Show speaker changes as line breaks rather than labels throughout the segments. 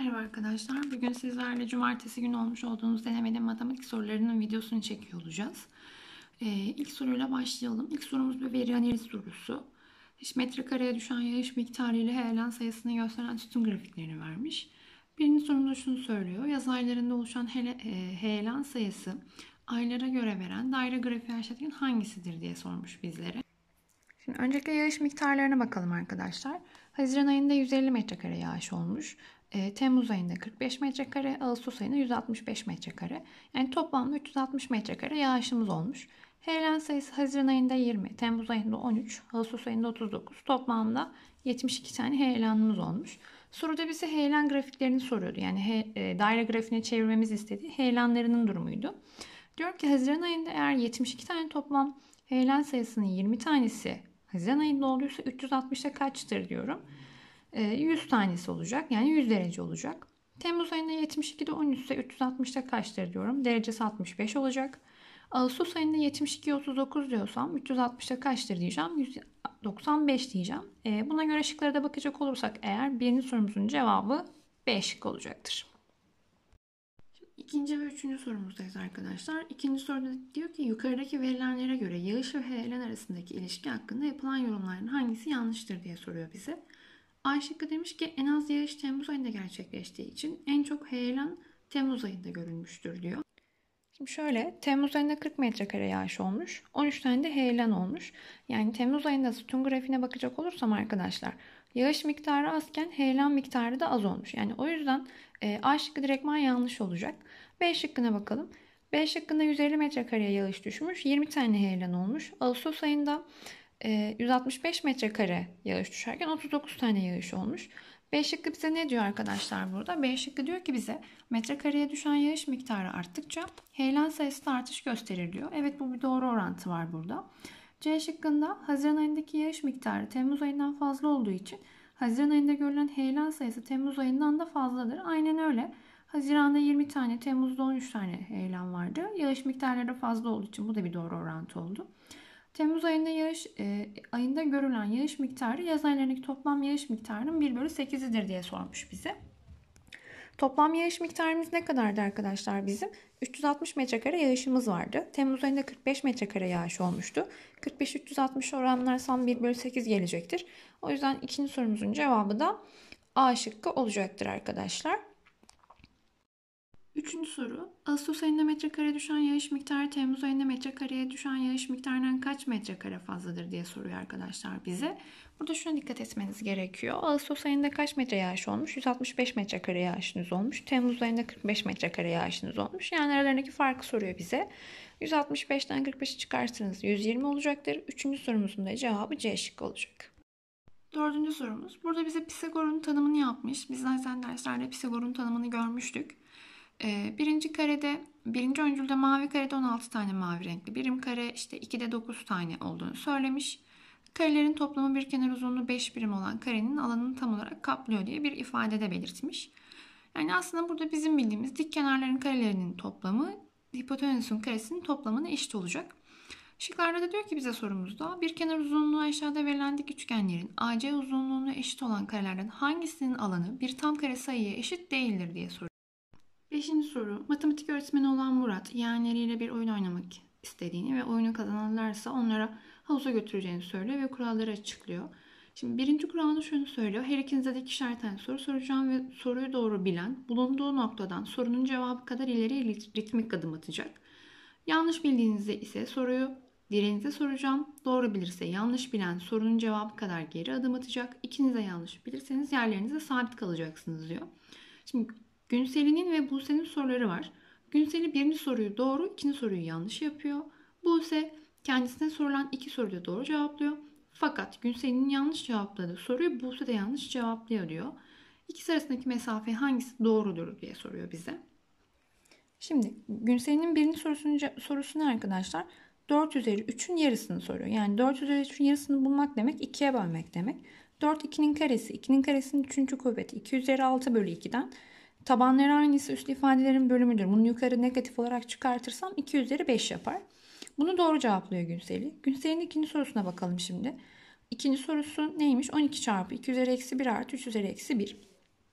Merhaba arkadaşlar. Bugün sizlerle cumartesi günü olmuş olduğunuz denemenin matematik sorularının videosunu çekiyor olacağız. İlk soruyla başlayalım. İlk sorumuz bir veri analiz sorusu. Metrekareye düşen yağış miktarı ile heyelan sayısını gösteren sütun grafiklerini vermiş. Birinci sorumuzda şunu söylüyor. Yaz aylarında oluşan heyelan sayısı aylara göre veren daire grafiği aşağıdaki hangisidir diye sormuş bizlere. Şimdi öncelikle yağış miktarlarına bakalım arkadaşlar. Haziran ayında 150 metrekare yağış olmuş. Temmuz ayında 45 metrekare, Ağustos ayında 165 metrekare. Yani toplamda 360 metrekare yağışımız olmuş. Heyelan sayısı Haziran ayında 20, Temmuz ayında 13, Ağustos ayında 39. Toplamda 72 tane heyelanımız olmuş. Soruda bize heyelan grafiklerini soruyordu. Yani daire grafiğine çevirmemizi istediği heyelanlarının durumuydu. Diyor ki Haziran ayında eğer 72 tane toplam heyelan sayısının 20 tanesi Haziran ayında olduysa 360'ta kaçtır diyorum. 100 tanesi olacak. Yani 100 derece olacak. Temmuz ayında 72'de 13 ise 360'ta kaçtır diyorum. Derecesi 65 olacak. Ağustos ayında 72 39 diyorsam 360'ta kaçtır diyeceğim. 195 diyeceğim. Buna göre şıklara da bakacak olursak eğer birinci sorumuzun cevabı B şıkkı olacaktır. İkinci ve üçüncü sorumuzdayız arkadaşlar. İkinci soruda diyor ki yukarıdaki verilenlere göre yağış ve heyelan arasındaki ilişki hakkında yapılan yorumların hangisi yanlıştır diye soruyor bize. A şıkkı demiş ki en az yağış Temmuz ayında gerçekleştiği için en çok heyelan Temmuz ayında görülmüştür diyor. Şimdi şöyle Temmuz ayında 40 metrekare yağış olmuş. 13 tane de heyelan olmuş. Yani Temmuz ayında sütun grafiğine bakacak olursam arkadaşlar yağış miktarı azken heyelan miktarı da az olmuş. Yani o yüzden A şıkkı direktman yanlış olacak. B şıkkına bakalım. B şıkkında 150 metrekareye yağış düşmüş. 20 tane heyelan olmuş. Ağustos ayında 165 metrekare yağış düşerken 39 tane yağış olmuş. B şıkkı bize ne diyor arkadaşlar burada? B şıkkı diyor ki bize metrekareye düşen yağış miktarı arttıkça heyelan sayısı da artış gösterir diyor. Evet, bu bir doğru orantı var burada. C şıkkında Haziran ayındaki yağış miktarı Temmuz ayından fazla olduğu için Haziran ayında görülen heyelan sayısı Temmuz ayından da fazladır. Aynen öyle. Haziran'da 20 tane, Temmuz'da 13 tane heyelan vardı. Yağış miktarları da fazla olduğu için bu da bir doğru orantı oldu. Temmuz ayında ayında görülen yağış miktarı yaz aylarındaki toplam yağış miktarının 1/8'idir diye sormuş bize. Toplam yağış miktarımız ne kadardı arkadaşlar bizim? 360 metrekare yağışımız vardı. Temmuz ayında 45 metrekare yağış olmuştu. 45-360 oranlarsam 1/8 gelecektir. O yüzden ikinci sorumuzun cevabı da A şıkkı olacaktır arkadaşlar. Üçüncü soru. Ağustos ayında metrekare düşen yağış miktarı Temmuz ayında metrekareye düşen yağış miktarından kaç metrekare fazladır diye soruyor arkadaşlar bize. Burada şuna dikkat etmeniz gerekiyor. Ağustos ayında kaç metre yağış olmuş? 165 metrekare yağışınız olmuş. Temmuz ayında 45 metrekare yağışınız olmuş. Yani aralarındaki farkı soruyor bize. 165'ten 45'i çıkartırsanız 120 olacaktır. Üçüncü sorumuzun da cevabı C şıkkı olacak. Dördüncü sorumuz. Burada bize Pisagor'un tanımını yapmış. Biz zaten derslerde Pisagor'un tanımını görmüştük. Birinci öncülde mavi karede 16 tane mavi renkli birim kare, işte 2'de 9 tane olduğunu söylemiş. Karelerin toplamı bir kenar uzunluğu 5 birim olan karenin alanını tam olarak kaplıyor diye bir ifadede belirtmiş. Yani aslında burada bizim bildiğimiz dik kenarların karelerinin toplamı hipotenüsün karesinin toplamına eşit olacak. Şıklarda da diyor ki bize sorumuzda bir kenar uzunluğu aşağıda verilen dik üçgenlerin AC uzunluğuna eşit olan karelerden hangisinin alanı bir tam kare sayıya eşit değildir diye soruyor. Beşinci soru. Matematik öğretmeni olan Murat yeğenleriyle bir oyun oynamak istediğini ve oyunu kazanırlarsa onlara havuza götüreceğini söylüyor ve kuralları açıklıyor. Şimdi birinci kuralda şunu söylüyor. Her ikinize de ikişer tane soru soracağım ve soruyu doğru bilen bulunduğu noktadan sorunun cevabı kadar ileri ritmik adım atacak. Yanlış bildiğinizde ise soruyu diğerinize soracağım. Doğru bilirse yanlış bilen sorunun cevabı kadar geri adım atacak. İkiniz de yanlış bilirseniz yerlerinizde sabit kalacaksınız diyor. Şimdi Günsel'in ve Buse'nin soruları var. Günsel birinci soruyu doğru, ikinci soruyu yanlış yapıyor. Buse kendisine sorulan iki soruyu da doğru cevaplıyor. Fakat Günsel'in yanlış cevapladığı soruyu Buse de yanlış cevaplıyor diyor. İkisi arasındaki mesafe hangisi doğrudur diye soruyor bize. Şimdi Günsel'in birinci sorusu ne arkadaşlar? 4 üzeri 3'ün yarısını soruyor. Yani 4 üzeri 3'ün yarısını bulmak demek 2'ye bölmek demek. 4 2'nin karesi. 2'nin karesinin 3. kuvveti. 2 üzeri 6 bölü 2'den. Tabanları aynısı üst ifadelerin bölümüdür. Bunu yukarı negatif olarak çıkartırsam 2 üzeri 5 yapar. Bunu doğru cevaplıyor Günsel'i. Günsel'in ikinci sorusuna bakalım şimdi. İkinci sorusu neymiş? 12 çarpı 2 üzeri eksi 1 artı 3 üzeri eksi 1.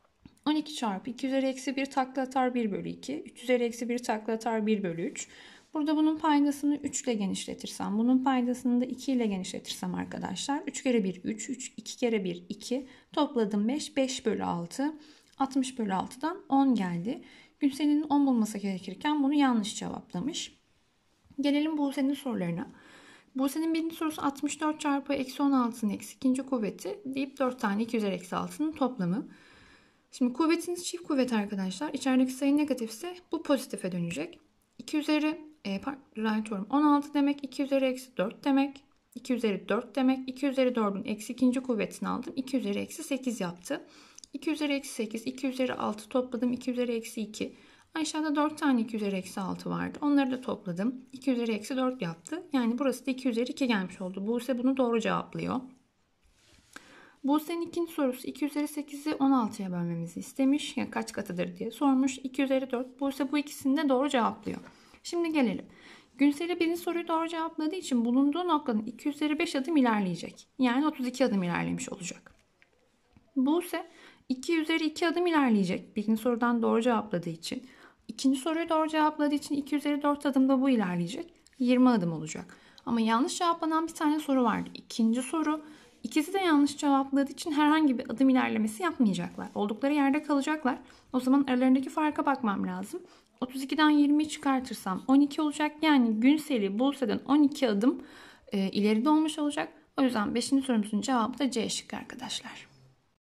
12 çarpı 2 üzeri eksi 1 takla atar 1 bölü 2. 3 üzeri eksi 1 takla atar 1 bölü 3. Burada bunun paydasını 3 ile genişletirsem, bunun paydasını da 2 ile genişletirsem arkadaşlar. 3 kere 1 3, 2 kere 1 2. Topladım 5, 5 bölü 6. 60 bölü 6'dan 10 geldi. Günsel'in 10 bulması gerekirken bunu yanlış cevaplamış. Gelelim Buse'nin sorularına. Buse'nin birinci sorusu 64 çarpı eksi 16'nın eksi ikinci kuvveti deyip 4 tane 2 üzeri eksi 6'nın toplamı. Şimdi kuvvetiniz çift kuvvet arkadaşlar. İçerideki sayı negatifse bu pozitife dönecek. 2 üzeri 16 demek 2 üzeri eksi 4 demek. 2 üzeri 4 demek. 2 üzeri 4'ün eksi ikinci kuvvetini aldım. 2 üzeri eksi 8 yaptı. 2 üzeri eksi 8, 2 üzeri 6 topladım. 2 üzeri eksi 2. Aşağıda 4 tane 2 üzeri eksi 6 vardı. Onları da topladım. 2 üzeri eksi 4 yaptı. Yani burası da 2 üzeri 2 gelmiş oldu. Buse bunu doğru cevaplıyor. Buse'nin ikinci sorusu 2 üzeri 8'i 16'ya bölmemizi istemiş. Yani kaç katıdır diye sormuş. 2 üzeri 4. Buse bu ikisini de doğru cevaplıyor. Şimdi gelelim. Günsel'e birinci soruyu doğru cevapladığı için bulunduğu noktanın 2 üzeri 5 adım ilerleyecek. Yani 32 adım ilerlemiş olacak. Buse 2 üzeri 2 adım ilerleyecek. Birinci sorudan doğru cevapladığı için. İkinci soruyu doğru cevapladığı için 2 üzeri 4 adımda bu ilerleyecek. 20 adım olacak. Ama yanlış cevaplanan bir tane soru vardı. İkinci soru. İkisi de yanlış cevapladığı için herhangi bir adım ilerlemesi yapmayacaklar. Oldukları yerde kalacaklar. O zaman aralarındaki farka bakmam lazım. 32'den 20'yi çıkartırsam 12 olacak. Yani Günsel'i Buse'den 12 adım ileride olmuş olacak. O yüzden 5. sorumuzun cevabı da C şıkkı arkadaşlar.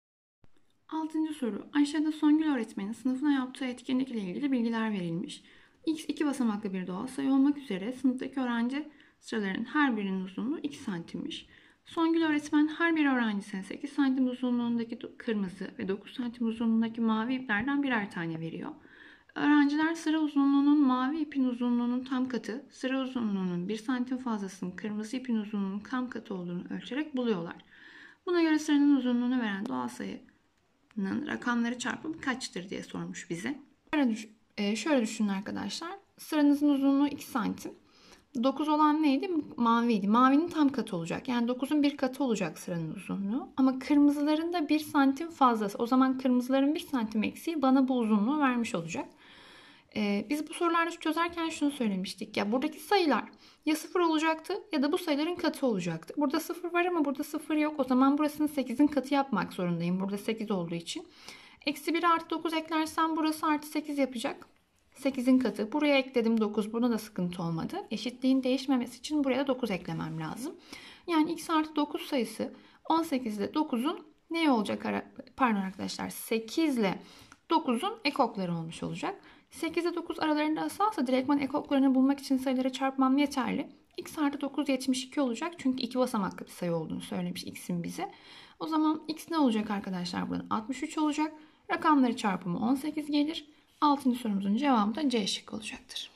6. soru. Aşağıda Songül öğretmenin sınıfına yaptığı etkinlik ile ilgili bilgiler verilmiş. X 2 basamaklı bir doğal sayı olmak üzere sınıftaki öğrenci sıralarının her birinin uzunluğu 2 santimmiş. Songül öğretmen her bir öğrencisine 8 santim uzunluğundaki kırmızı ve 9 santim uzunluğundaki mavi iplerden birer tane veriyor. Öğrenciler sıra uzunluğunun mavi ipin uzunluğunun tam katı, sıra uzunluğunun 1 santim fazlasının kırmızı ipin uzunluğunun tam katı olduğunu ölçerek buluyorlar. Buna göre sıranın uzunluğunu veren doğal sayının rakamları çarpımı kaçtır diye sormuş bize. Şöyle düşünün arkadaşlar. Sıranızın uzunluğu 2 santim. 9 olan neydi? Maviydi. Mavinin tam katı olacak. Yani 9'un bir katı olacak sıranın uzunluğu. Ama kırmızıların da 1 santim fazlası. O zaman kırmızıların 1 santim eksiği bana bu uzunluğu vermiş olacak. Biz bu sorularda çözerken şunu söylemiştik. Ya buradaki sayılar ya 0 olacaktı ya da bu sayıların katı olacaktı. Burada 0 var ama burada 0 yok. O zaman burasını 8'in katı yapmak zorundayım. Burada 8 olduğu için. Eksi 1 artı 9 eklersem burası artı 8 yapacak. 8'in katı. Buraya ekledim 9. Buna da sıkıntı olmadı. Eşitliğin değişmemesi için buraya da 9 eklemem lazım. Yani x artı 9 sayısı 18 ile 9'un ne olacak? Pardon arkadaşlar. 8 ile 9'un ekokları olmuş olacak. 8 ile 9 aralarında asalsa direktman ekoklarını bulmak için sayıları çarpmam yeterli. X artı 9 72 olacak. Çünkü 2 basamaklı bir sayı olduğunu söylemiş x'in bize. O zaman x ne olacak arkadaşlar? Buradan 63 olacak. Rakamları çarpımı 18 gelir. 6. sorumuzun cevabı da C şıkkı olacaktır.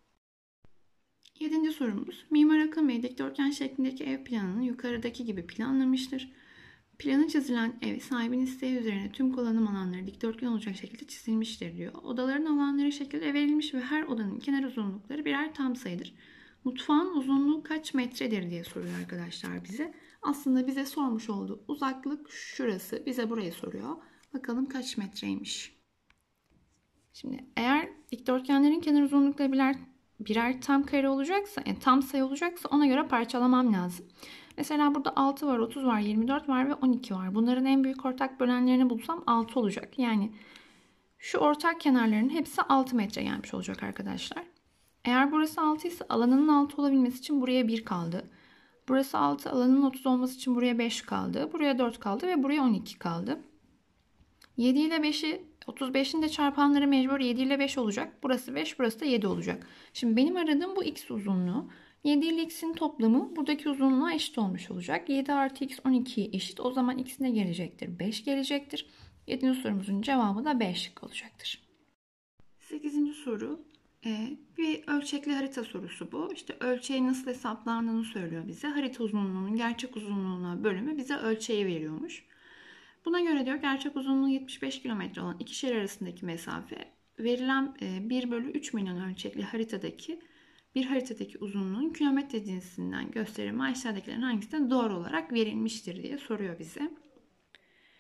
7. sorumuz. Mimar Akın Bey dikdörtgen şeklindeki ev planını yukarıdaki gibi planlamıştır. Planı çizilen ev sahibinin isteği üzerine tüm kullanım alanları dikdörtgen olacak şekilde çizilmiştir diyor. Odaların alanları şekilde verilmiş ve her odanın kenar uzunlukları birer tam sayıdır. Mutfağın uzunluğu kaç metredir diye soruyor arkadaşlar bize. Aslında bize sormuş olduğu uzaklık şurası. Bize burayı soruyor. Bakalım kaç metreymiş. Şimdi eğer dikdörtgenlerin kenar uzunlukları birer tam kare olacaksa, yani tam sayı olacaksa ona göre parçalamam lazım. Mesela burada 6 var, 30 var, 24 var ve 12 var. Bunların en büyük ortak bölenlerini bulsam 6 olacak. Yani şu ortak kenarların hepsi 6 metre gelmiş olacak arkadaşlar. Eğer burası 6 ise alanının 6 olabilmesi için buraya 1 kaldı. Burası 6, alanının 30 olması için buraya 5 kaldı. Buraya 4 kaldı ve buraya 12 kaldı. 7 ile 5'i 35'in de çarpanları mecbur 7 ile 5 olacak. Burası 5, burası da 7 olacak. Şimdi benim aradığım bu x uzunluğu. 7 ile x'in toplamı buradaki uzunluğa eşit olmuş olacak. 7 artı x 12'ye eşit. O zaman x ne gelecektir? 5 gelecektir. 7. sorumuzun cevabı da B şıkkı olacaktır. 8. soru. Bir ölçekli harita sorusu bu. İşte ölçeği nasıl hesaplandığını söylüyor bize. Harita uzunluğunun gerçek uzunluğuna bölümü bize ölçeği veriyormuş. Buna göre diyor gerçek uzunluğu 75 kilometre olan iki şehir arasındaki mesafe verilen 1 bölü 3 milyon ölçekli haritadaki uzunluğun kilometre cinsinden gösterimi aşağıdakilerin hangisine doğru olarak verilmiştir diye soruyor bize.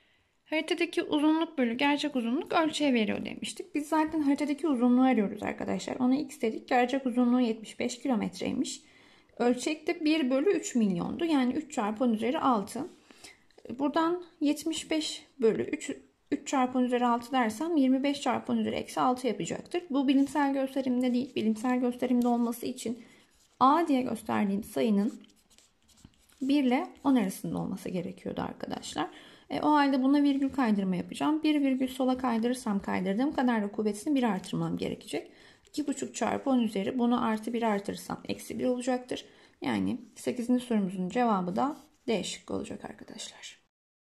Haritadaki uzunluk bölü gerçek uzunluk ölçüye veriyor demiştik. Biz zaten haritadaki uzunluğu arıyoruz arkadaşlar. Ona x dedik. Gerçek uzunluğu 75 kilometreymiş. Ölçekte 1 bölü 3 milyondu. Yani 3 çarpı 10 üzeri 6. Buradan 75 bölü 3 çarpı 10 üzeri 6 dersem 25 çarpı 10 üzeri eksi 6 yapacaktır. Bu bilimsel gösterimde değil. Bilimsel gösterimde olması için a diye gösterdiğim sayının 1 ile 10 arasında olması gerekiyordu arkadaşlar. O halde buna virgül kaydırma yapacağım. Bir virgül sola kaydırırsam kaydırdığım kadar da kuvvetini 1 artırmam gerekecek. 2,5 çarpı 10 üzeri, bunu artı 1 artırırsam eksi 1 olacaktır. Yani 8. sorumuzun cevabı da D şıkkı olacak arkadaşlar.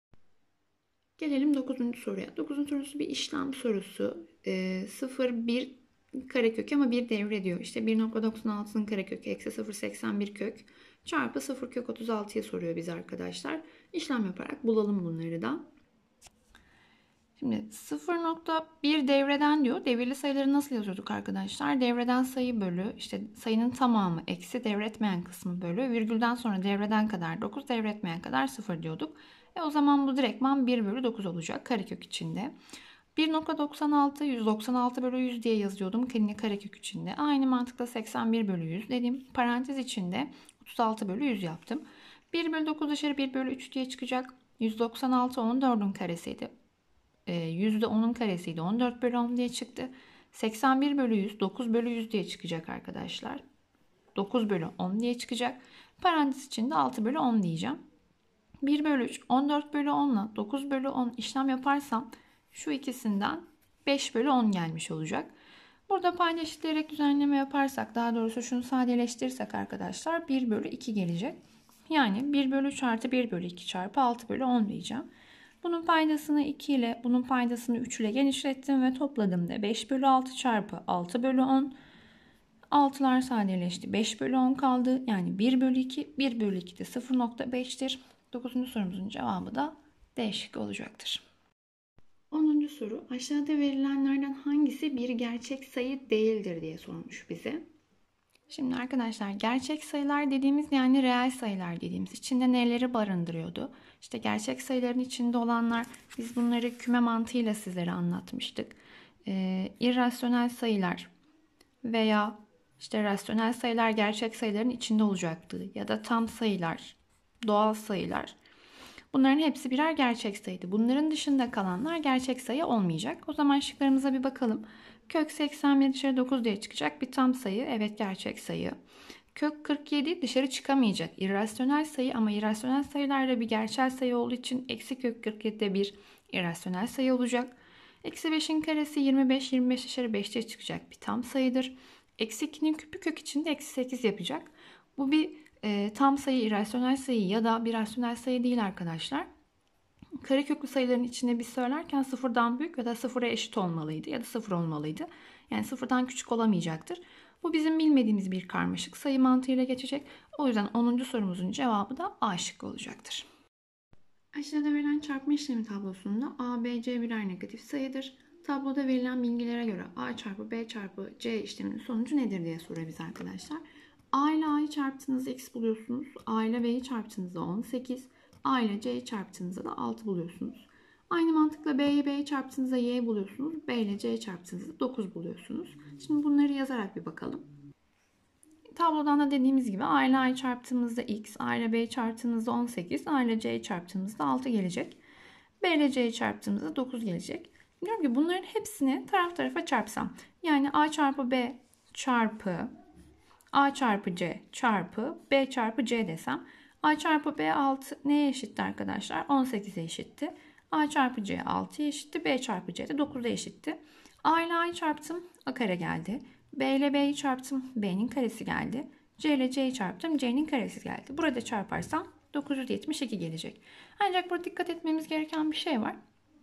Gelelim 9. soruya. 9. sorusu bir işlem sorusu. 0, 1 karekök ama 1 devrediyor. İşte 1,96'nın karekökü eksi 0,81 kök çarpı 0 kök 36'ya soruyor bize arkadaşlar. İşlem yaparak bulalım bunları da. Şimdi 0,1 devreden diyor. Devirli sayıları nasıl yazıyorduk arkadaşlar? Devreden sayı bölü, işte sayının tamamı eksi devretmeyen kısmı bölü, virgülden sonra devreden kadar 9, devretmeyen kadar 0 diyorduk. O zaman bu direktman 1 bölü 9 olacak karekök içinde. 1,96 196 bölü 100 diye yazıyordum karekök içinde. Aynı mantıkla 81 bölü 100 dedim. Parantez içinde 36 bölü 100 yaptım. 1 bölü 9 dışarı 1 bölü 3 diye çıkacak. 196 onun 4'ün karesiydi. 100 de 10'un karesiydi. 14 bölü 10 diye çıktı. 81 bölü 100 9 bölü 100 diye çıkacak arkadaşlar. 9 bölü 10 diye çıkacak. Parantez içinde 6 bölü 10 diyeceğim. 1 bölü 3 14 bölü 10 ile 9 bölü 10 işlem yaparsam şu ikisinden 5 bölü 10 gelmiş olacak. Burada payda eşitleyerek düzenleme yaparsak, daha doğrusu şunu sadeleştirirsek arkadaşlar 1 bölü 2 gelecek. Yani 1 bölü 3 artı 1 bölü 2 çarpı 6 bölü 10 diyeceğim. Bunun paydasını 2 ile bunun paydasını 3 ile genişlettim ve topladığımda 5 bölü 6 çarpı 6 bölü 10. 6'lar sadeleşti. 5 bölü 10 kaldı. Yani 1 bölü 2. 1 bölü 2 de 0,5'tir. 9. sorumuzun cevabı da D şıkkı olacaktır. 10. soru. Aşağıda verilenlerden hangisi bir gerçek sayı değildir diye sormuş bize. Şimdi arkadaşlar gerçek sayılar dediğimiz yani reel sayılar dediğimiz içinde neleri barındırıyordu? İşte gerçek sayıların içinde olanlar, biz bunları küme mantığıyla sizlere anlatmıştık. İrrasyonel sayılar veya işte rasyonel sayılar gerçek sayıların içinde olacaktı. Ya da tam sayılar, doğal sayılar. Bunların hepsi birer gerçek sayıydı. Bunların dışında kalanlar gerçek sayı olmayacak. O zaman şıklarımıza bir bakalım. Kök 81 dışarı 9 diye çıkacak bir tam sayı. Evet, gerçek sayı. Kök 47 dışarı çıkamayacak. İrrasyonel sayı ama irrasyonel sayılarda bir gerçel sayı olduğu için eksi kök 47'de bir irrasyonel sayı olacak. Eksi 5'in karesi 25. 25 dışarı 5 diye çıkacak bir tam sayıdır. Eksi 2'nin küpü kök içinde eksi 8 yapacak. Bu bir tam sayı, irrasyonel sayı ya da bir rasyonel sayı değil arkadaşlar. Kareköklü sayıların içinde biz söylerken sıfırdan büyük ya da sıfıra eşit olmalıydı ya da sıfır olmalıydı. Yani sıfırdan küçük olamayacaktır. Bu bizim bilmediğimiz bir karmaşık sayı mantığıyla geçecek. O yüzden 10. sorumuzun cevabı da A şıkkı olacaktır. Aşağıda verilen çarpma işlemi tablosunda A, B, C birer negatif sayıdır. Tabloda verilen bilgilere göre A çarpı B çarpı C işleminin sonucu nedir diye soruyor bize arkadaşlar. A ile A'yı çarptığınızda X buluyorsunuz. A ile B'yi çarptığınızda 18. A ile C'yi çarptığınızda da 6 buluyorsunuz. Aynı mantıkla B ile B'yi çarptığınızda Y buluyorsunuz. B ile C'yi çarptığınızda 9 buluyorsunuz. Şimdi bunları yazarak bir bakalım. Tablodan da dediğimiz gibi A ile A'yı çarptığımızda X, A ile B'yi çarptığımızda 18, A ile C'yi çarptığımızda 6 gelecek. B ile C'yi çarptığımızda 9 gelecek. Diyorum ki bunların hepsini taraf tarafa çarpsam. Yani A çarpı B çarpı A çarpı C çarpı B çarpı C desem. A çarpı B 6 neye eşitti arkadaşlar? 18'e eşitti. A çarpı C 6'ya eşitti. B çarpı C de 9'a eşitti. A ile A'yı çarptım. A kare geldi. B ile B'yi çarptım. B'nin karesi geldi. C ile C'yi çarptım. C'nin karesi geldi. Burada çarparsam 972 gelecek. Ancak burada dikkat etmemiz gereken bir şey var.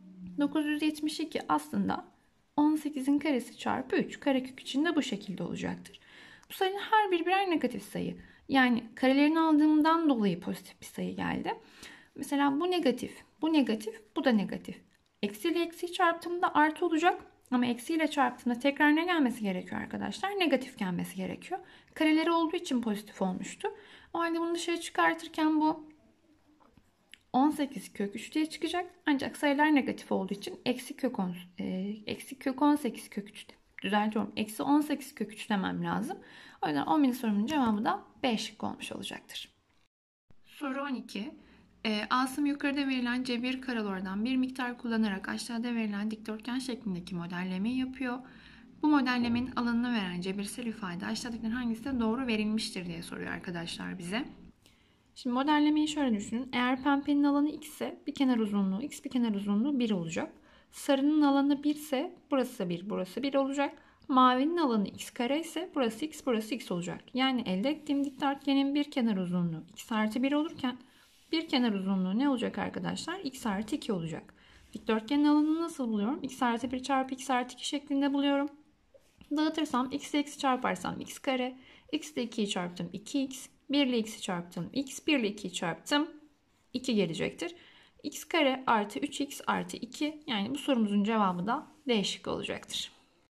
972 aslında 18'in karesi çarpı 3. Karekök içinde bu şekilde olacaktır. Bu sayının her biri birer negatif sayı. Yani karelerini aldığımdan dolayı pozitif bir sayı geldi. Mesela bu negatif, bu negatif, bu da negatif. Eksi ile eksiyi çarptığımda artı olacak. Ama eksiyle çarptığımda tekrar ne gelmesi gerekiyor arkadaşlar? Negatif gelmesi gerekiyor. Kareleri olduğu için pozitif olmuştu. O halde bunu dışarı çıkartırken bu 18 kök 3 diye çıkacak. Ancak sayılar negatif olduğu için eksi kök 18 kök 3 düzeltiyorum. Eksi 18 kök 3 demem lazım. O yüzden 11. sorumun cevabı da B şıkkı olmuş olacaktır. Soru 12. Asım yukarıda verilen cebir karalordan bir miktar kullanarak aşağıda verilen dikdörtgen şeklindeki modellemeyi yapıyor. Bu modellemenin alanını veren cebirsel ifade aşağıdakilerin hangisi de doğru verilmiştir diye soruyor arkadaşlar bize. Şimdi modellemeyi şöyle düşünün. Eğer pembenin alanı x ise bir kenar uzunluğu x, bir kenar uzunluğu 1 olacak. Sarının alanı 1 ise burası 1, burası 1 olacak. Mavinin alanı x kare ise burası x, burası x olacak. Yani elde ettiğim dikdörtgenin bir kenar uzunluğu x artı 1 olurken bir kenar uzunluğu ne olacak arkadaşlar? X artı 2 olacak. Dikdörtgenin alanını nasıl buluyorum? X artı 1 çarpı x artı 2 şeklinde buluyorum. Dağıtırsam x ile x çarparsam x kare. X ile 2'yi çarptım 2x. 1 ile x'i çarptım x. 1 ile 2'yi çarptım 2 gelecektir. X kare artı 3x artı 2. Yani bu sorumuzun cevabı da D şıkkı olacaktır.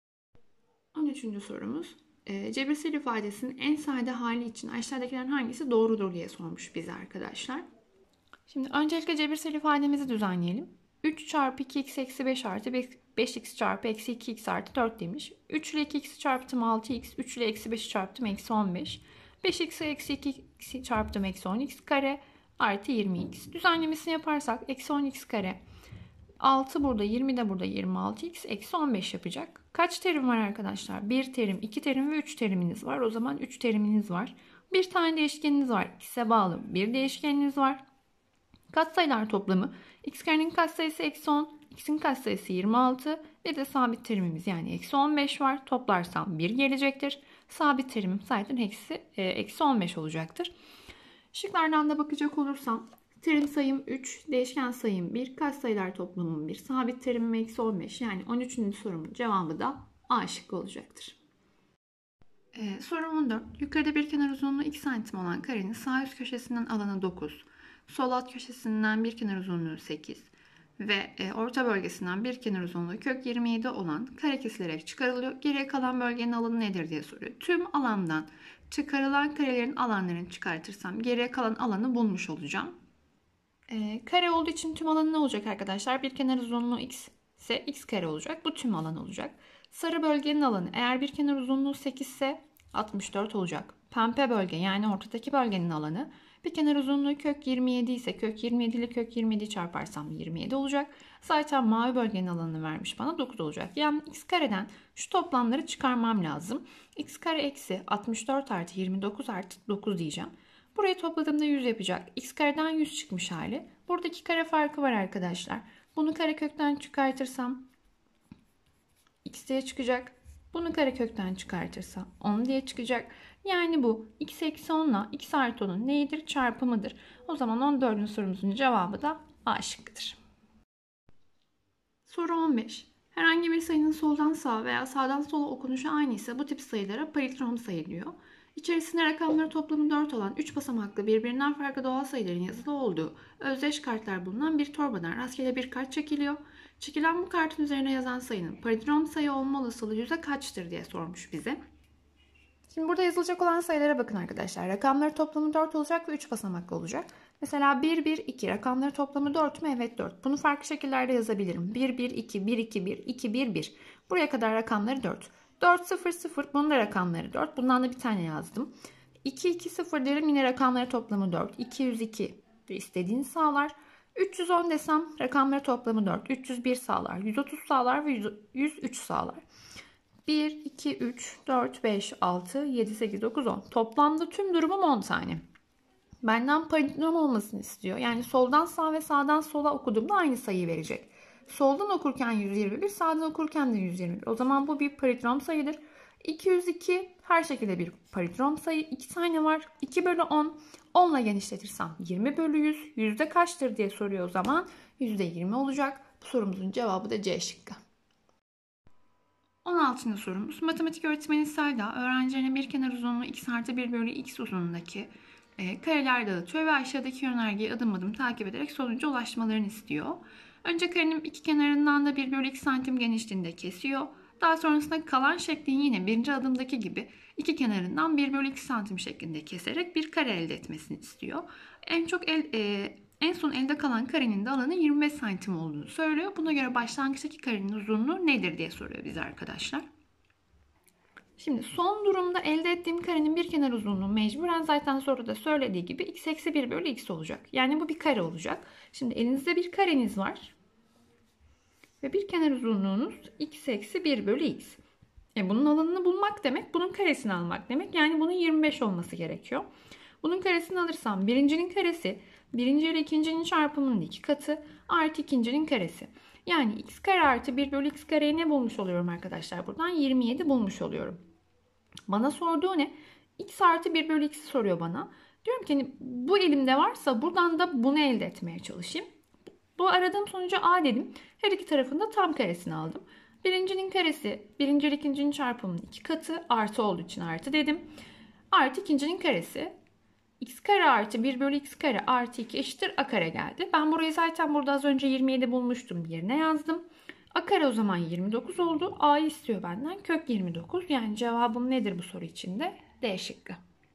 13. sorumuz. Cebirsel ifadesinin en sade hali için aşağıdakilerin hangisi doğrudur diye sormuş bize arkadaşlar. Şimdi öncelikle cebirsel ifademizi düzenleyelim. 3 çarpı 2x eksi 5 artı 5x çarpı eksi 2x artı 4 demiş. 3 ile 2x'i çarptım 6x. 3 ile eksi 5'i çarptım eksi 15. 5x'e eksi 2x'i çarptım eksi 10x kare artı 20x. Düzenlemesini yaparsak eksi 10x kare. 6 burada, 20 de burada, 26x eksi 15 yapacak. Kaç terim var arkadaşlar? 1 terim, 2 terim ve 3 teriminiz var. O zaman 3 teriminiz var. Bir tane değişkeniniz var. X'e bağlı bir değişkeniniz var. Katsayılar toplamı. X karenin katsayısı eksi 10, x'in katsayısı 26. Bir de sabit terimimiz yani eksi 15 var. Toplarsam 1 gelecektir. Sabit terimim zaten eksi 15 olacaktır. Şıklardan da bakacak olursam terim sayım 3, değişken sayım 1, katsayılar toplamım 1, sabit terimim eksi 15. Yani 13. sorumun cevabı da A şıkkı olacaktır. Soru 14. Yukarıda bir kenar uzunluğu 2 cm olan karenin sağ üst köşesinden alanı 9, sol alt köşesinden bir kenar uzunluğu 8 ve orta bölgesinden bir kenar uzunluğu kök 27 olan kare kesilerek çıkarılıyor. Geriye kalan bölgenin alanı nedir diye soruyor. Tüm alandan çıkarılan karelerin alanlarını çıkartırsam geriye kalan alanı bulmuş olacağım. Kare olduğu için tüm alanı ne olacak arkadaşlar? Bir kenar uzunluğu x ise x kare olacak. Bu tüm alan olacak. Sarı bölgenin alanı eğer bir kenar uzunluğu 8 ise 64 olacak. Pembe bölge yani ortadaki bölgenin alanı bir kenar uzunluğu kök 27 ise kök 27 ile kök 27 çarparsam 27 olacak. Zaten mavi bölgenin alanını vermiş bana 9 olacak. Yani x kareden şu toplamları çıkarmam lazım. X kare eksi 64 artı 29 artı 9 diyeceğim. Burayı topladığımda 100 yapacak. X kareden 100 çıkmış hali. Buradaki kare farkı var arkadaşlar. Bunu karekökten çıkartırsam x diye çıkacak. Bunu karekökten çıkartırsam 10 diye çıkacak. Yani bu x eksi 10 ile x artı 10'un neyidir? Çarpımıdır. O zaman 14. sorumuzun cevabı da A şıkkıdır. Soru 15. Herhangi bir sayının soldan sağa veya sağdan sola okunuşu aynı ise bu tip sayılara palindrom sayılıyor. İçerisinde rakamları toplamı 4 olan 3 basamaklı birbirinden farklı doğal sayıların yazılı olduğu özdeş kartlar bulunan bir torbadan rastgele bir kart çekiliyor. Çekilen bu kartın üzerine yazan sayının palindrom sayı olma olasılığı yüzde kaçtır diye sormuş bize. Şimdi burada yazılacak olan sayılara bakın arkadaşlar. Rakamları toplamı 4 olacak ve 3 basamaklı olacak. Mesela 1, 1, 2. Rakamları toplamı 4 mü? Evet 4. Bunu farklı şekillerde yazabilirim. 1, 1, 2, 1, 2, 1, 2, 1, 1. Buraya kadar rakamları 4. 4, 0, 0. Bunun da rakamları 4. Bundan da bir tane yazdım. 2, 2, 0 derim. Yine rakamları toplamı 4. 202 istediğini sağlar. 310 desem rakamları toplamı 4. 301 sağlar. 130 sağlar ve 103 sağlar. 1, 2, 3, 4, 5, 6, 7, 8, 9, 10. Toplamda tüm durumum 10 tane. Benden palindrom olmasını istiyor. Yani soldan sağa ve sağdan sola okuduğumda aynı sayıyı verecek. Soldan okurken 121, sağdan okurken de 121. O zaman bu bir palindrom sayıdır. 202 her şekilde bir palindrom sayı. 2 tane var. 2 bölü 10. 10 ile genişletirsem 20 bölü 100. Yüzde kaçtır diye soruyor o zaman. %20 olacak. Bu sorumuzun cevabı da C şıkkı. 16. sorumuz. Matematik öğretmeni Selda öğrencilerine bir kenar uzunluğu x artı 1 bölü x uzunluğundaki kareler dağıtıyor ve aşağıdaki yönergeyi adım adım takip ederek sonuca ulaşmalarını istiyor. Önce karenin iki kenarından da 1 bölü 2 santim genişliğinde kesiyor. Daha sonrasında kalan şeklin yine birinci adımdaki gibi iki kenarından 1 bölü 2 santim şeklinde keserek bir kare elde etmesini istiyor. En çok En son elde kalan karenin de alanı 25 santim olduğunu söylüyor. Buna göre başlangıçtaki karenin uzunluğu nedir diye soruyor bize arkadaşlar. Şimdi son durumda elde ettiğim karenin bir kenar uzunluğu mecburen zaten soruda söylediği gibi x eksi 1 bölü x olacak. Yani bu bir kare olacak. Şimdi elinizde bir kareniz var. Ve bir kenar uzunluğunuz x eksi 1 bölü x. Bunun alanını bulmak demek bunun karesini almak demek. Yani bunun 25 olması gerekiyor. Bunun karesini alırsam birincinin karesi birinci ile ikincinin çarpımının 2 katı artı ikincinin karesi. Yani x kare artı 1 bölü x kareye ne bulmuş oluyorum arkadaşlar? Buradan 27 bulmuş oluyorum. Bana sorduğu ne? X artı 1 bölü x'i soruyor bana. Diyorum ki hani bu elimde varsa buradan da bunu elde etmeye çalışayım. Bu aradığım sonuca a dedim. Her iki tarafında tam karesini aldım. Birincinin karesi birinci ile ikincinin çarpımının 2 katı artı olduğu için artı dedim. Artı ikincinin karesi. X kare artı 1 bölü x kare artı 2 eşittir a kare geldi. Ben burayı zaten burada az önce 27 bulmuştum. Yerine yazdım. A kare o zaman 29 oldu. A'yı istiyor benden. Kök 29. Yani cevabım nedir bu soru içinde? D şıkkı.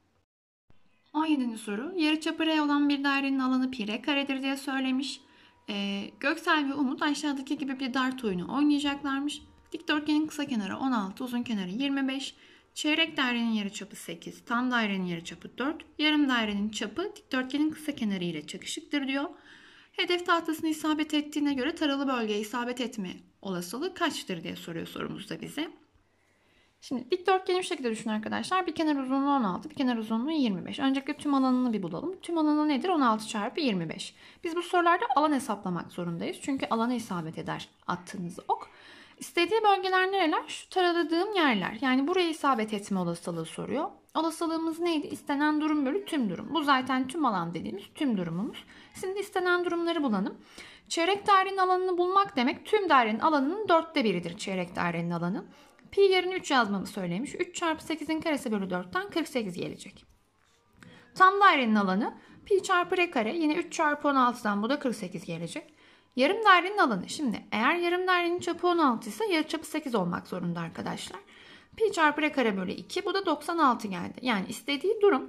17. soru. Yarıçapı R olan bir dairenin alanı pi r karedir diye söylemiş. Göksel ve Umut aşağıdaki gibi bir dart oyunu oynayacaklarmış. Dikdörtgenin kısa kenarı 16, uzun kenarı 25. Çeyrek dairenin yarıçapı 8, tam dairenin yarıçapı 4, yarım dairenin çapı dikdörtgenin kısa kenarı ile çakışıktır diyor. Hedef tahtasını isabet ettiğine göre taralı bölgeye isabet etme olasılığı kaçtır diye soruyor sorumuzda bize. Şimdi dikdörtgeni şu şekilde düşünün arkadaşlar. Bir kenar uzunluğu 16, bir kenar uzunluğu 25. Öncelikle tüm alanını bir bulalım. Tüm alanı nedir? 16 çarpı 25. Biz bu sorularda alan hesaplamak zorundayız. Çünkü alana isabet eder attığınız ok. İstediği bölgeler nereler? Şu taraladığım yerler. Yani buraya isabet etme olasılığı soruyor. Olasılığımız neydi? İstenen durum bölü tüm durum. Bu zaten tüm alan dediğimiz tüm durumumuz. Şimdi istenen durumları bulalım. Çeyrek dairenin alanını bulmak demek tüm dairenin alanının 1/4'üdür çeyrek dairenin alanı. Pi yerine 3 yazmamı söylemiş. 3 çarpı 8'in karesi bölü 4'ten 48 gelecek. Tam dairenin alanı pi çarpı r kare. Yine 3 çarpı 16'dan bu da 48 gelecek. Yarım dairenin alanı. Şimdi eğer yarım dairenin çapı 16 ise yarıçapı 8 olmak zorunda arkadaşlar. Pi çarpı r kare bölü 2. Bu da 96 geldi. Yani istediği durum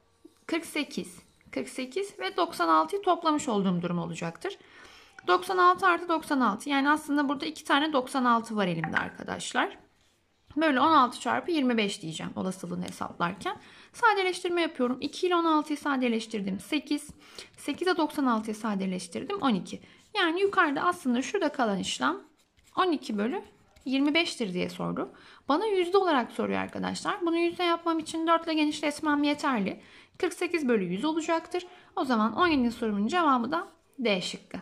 48, 48 ve 96'yı toplamış olduğum durum olacaktır. 96 artı 96. Yani aslında burada 2 tane 96 var elimde arkadaşlar. Böyle 16 çarpı 25 diyeceğim olasılığını hesaplarken. Sadeleştirme yapıyorum. 2 ile 16'yı sadeleştirdim 8. 8 ile 96'yı sadeleştirdim 12. Yani yukarıda aslında şurada kalan işlem 12 bölü 25'tir diye sordu. Bana yüzde olarak soruyor arkadaşlar. Bunu yüzde yapmam için 4 ile genişletmem yeterli. 48 bölü 100 olacaktır. O zaman 17. sorumun cevabı da D şıkkı.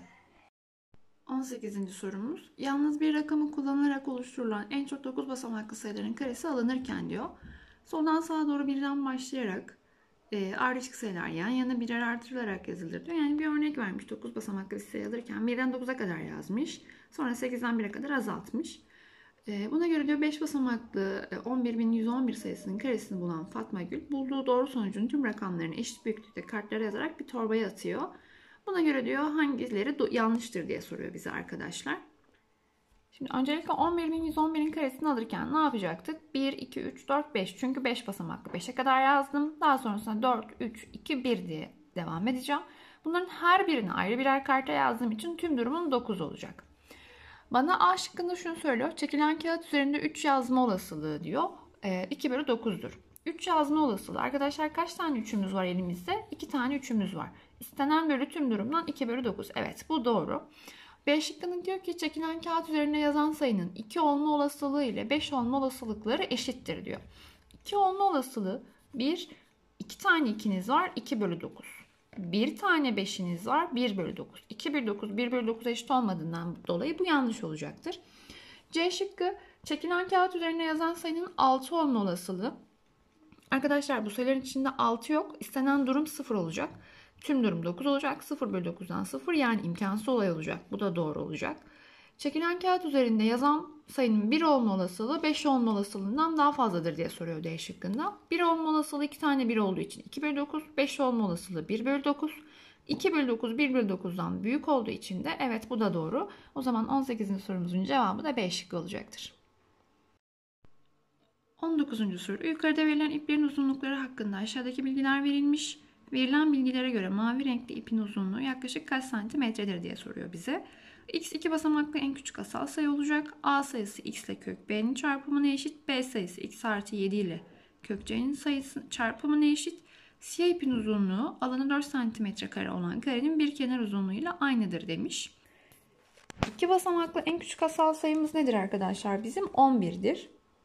18. sorumuz. Yalnız bir rakamı kullanılarak oluşturulan en çok 9 basamaklı sayıların karesi alınırken diyor. Soldan sağa doğru birden başlayarak ardışık sayılar yan yana birer artırılarak yazılır diyor. Yani bir örnek vermiş. 9 basamaklı bir sayı alırken 1'den 9'a kadar yazmış. Sonra 8'den 1'e kadar azaltmış. Buna göre diyor 5 basamaklı 11.111 sayısının karesini bulan Fatma Gül bulduğu doğru sonucun tüm rakamlarını eşit büyüklükte kartlara yazarak bir torbaya atıyor. Buna göre diyor hangileri yanlıştır diye soruyor bize arkadaşlar. Şimdi öncelikle 11.111'in karesini alırken ne yapacaktık? 1, 2, 3, 4, 5. Çünkü 5 basamaklı 5'e kadar yazdım. Daha sonrasında 4, 3, 2, 1 diye devam edeceğim. Bunların her birini ayrı birer karta yazdığım için tüm durumum 9 olacak. Bana A şıkkında şunu söylüyor. Çekilen kağıt üzerinde 3 yazma olasılığı diyor. 2 bölü 9'dur. 3 yazma olasılığı. Arkadaşlar kaç tane 3'ümüz var elimizde? 2 tane 3'ümüz var. İstenen bölü tüm durumdan 2 bölü 9. Evet bu doğru. B şıkkının diyor ki çekilen kağıt üzerine yazan sayının 2 olma olasılığı ile 5 olma olasılıkları eşittir diyor. 2 olma olasılığı 1, 2 tane 2'niz var 2 bölü 9. 1 tane 5'iniz var 1 bölü 9. 2 bölü 9 1 bölü 9 eşit olmadığından dolayı bu yanlış olacaktır. C şıkkı çekilen kağıt üzerine yazan sayının 6 olma olasılığı. Arkadaşlar bu sayıların içinde 6 yok. İstenen durum 0 olacak. Tüm durum 9 olacak. 0 bölü 9'dan 0 yani imkansız olay olacak. Bu da doğru olacak. Çekilen kağıt üzerinde yazan sayının 1 olma olasılığı 5 olma olasılığından daha fazladır diye soruyor D şıkkında. 1 olma olasılığı 2 tane 1 olduğu için 2 bölü 9. 5 olma olasılığı 1 bölü 9. 2 bölü 9 1 bölü 9'dan büyük olduğu için de evet bu da doğru. O zaman 18. sorumuzun cevabı da B şıkkı olacaktır. 19. soru. Yukarıda verilen iplerin uzunlukları hakkında aşağıdaki bilgiler verilmiş. Verilen bilgilere göre mavi renkli ipin uzunluğu yaklaşık kaç santimetredir diye soruyor bize. X iki basamaklı en küçük asal sayı olacak. A sayısı x ile kök b'nin çarpımına eşit. B sayısı x artı 7 ile kök c'nin sayısı çarpımına eşit. Siyah ipin uzunluğu alanı 4 santimetre kare olan karenin bir kenar uzunluğuyla aynıdır demiş. İki basamaklı en küçük asal sayımız nedir arkadaşlar? Bizim 11'dir.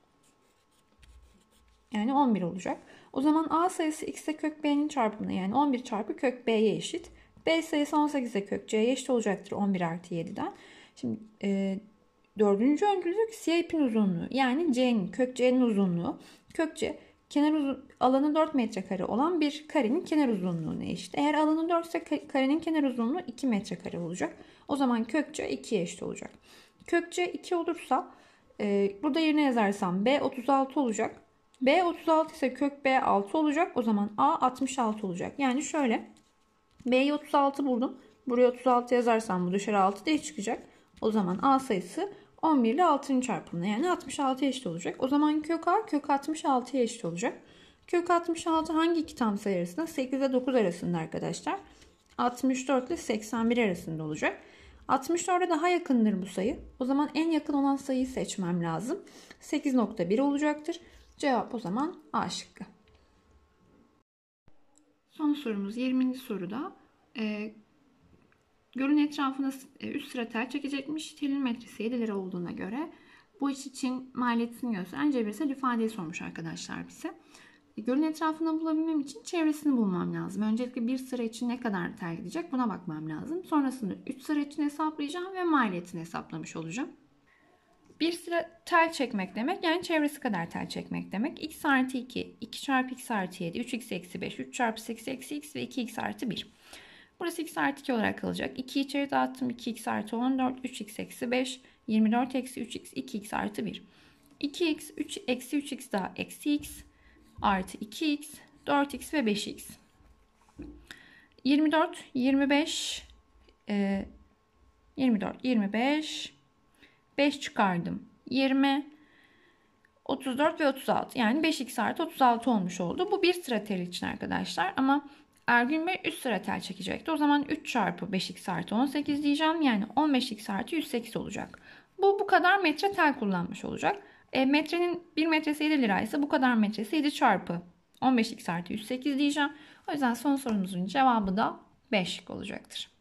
Yani 11 olacak. O zaman A sayısı x ile kök b'nin çarpımına, yani 11 çarpı kök b'ye eşit. B sayısı 18 ile kök c'ye eşit olacaktır 11 artı 7'den. Şimdi dördüncü öncül diyor ki siyah ipin uzunluğu, yani kök c'nin uzunluğu. Kök c alanı 4 metrekare olan bir karenin kenar uzunluğuna eşit. Eğer alanı 4 ise karenin kenar uzunluğu 2 metrekare olacak. O zaman kök c 2'ye eşit olacak. Kök c 2 olursa burada yerine yazarsam b 36 olacak. B 36 ise kök B 6 olacak. O zaman A 66 olacak. Yani şöyle. B'yi 36 buldum. Buraya 36 yazarsam bu dışarı 6 diye çıkacak. O zaman A sayısı 11 ile 6'nın çarpımına, yani 66'ya eşit olacak. O zaman kök A kök 66'ya eşit olacak. Kök 66 hangi iki tam sayı arasında? 8 ile 9 arasında arkadaşlar. 64 ile 81 arasında olacak. 64'e daha yakındır bu sayı. O zaman en yakın olan sayıyı seçmem lazım. 8.1 olacaktır. Cevap o zaman A şıkkı. Son sorumuz 20. soruda. Gölün etrafına 3 sıra tel çekecekmiş. Telin metresi 7 lira olduğuna göre bu iş için maliyetini gösteren cebirsel ifadeyi sormuş arkadaşlar bize. Gölün etrafını bulabilmem için çevresini bulmam lazım. Öncelikle bir sıra için ne kadar tel gidecek buna bakmam lazım. Sonrasında 3 sıra için hesaplayacağım ve maliyetini hesaplamış olacağım. Bir sıra tel çekmek demek, yani çevresi kadar tel çekmek demek. X artı 2, 2 çarpı x artı 7, 3x eksi 5, 3 çarpı 8 eksi x ve 2x artı 1. Burası x artı 2 olarak kalacak. 2'yi içeri dağıttım. 2x artı 14, 3x eksi 5, 24 eksi 3x, 2x artı 1. 2x, 3 eksi 3x daha eksi x artı 2x, 4x ve 5x. 24, 25, 24, 25, 5 çıkardım. 20, 34 ve 36. Yani 5x artı 36 olmuş oldu. Bu bir sıra tel için arkadaşlar. Ama Ergün Bey 3 sıra tel çekecekti. O zaman 3 çarpı 5x artı 18 diyeceğim. Yani 15x artı 108 olacak. Bu kadar metre tel kullanmış olacak. Metrenin 1 metresi 7 liraysa bu kadar metresi 7 çarpı 15x artı 108 diyeceğim. O yüzden son sorumuzun cevabı da 5 olacaktır.